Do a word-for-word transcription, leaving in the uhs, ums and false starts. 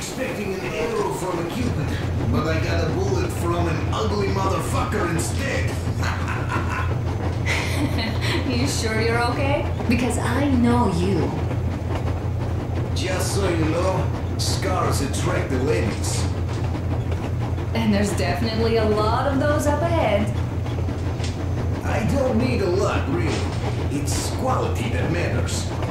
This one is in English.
expecting an arrow from a cupid, but I got a bullet from an ugly motherfucker instead. You sure you're okay? Because I know you. Just so you know, scars attract the ladies. And there's definitely a lot of those up ahead. I don't need a lot, really. It's quality that matters.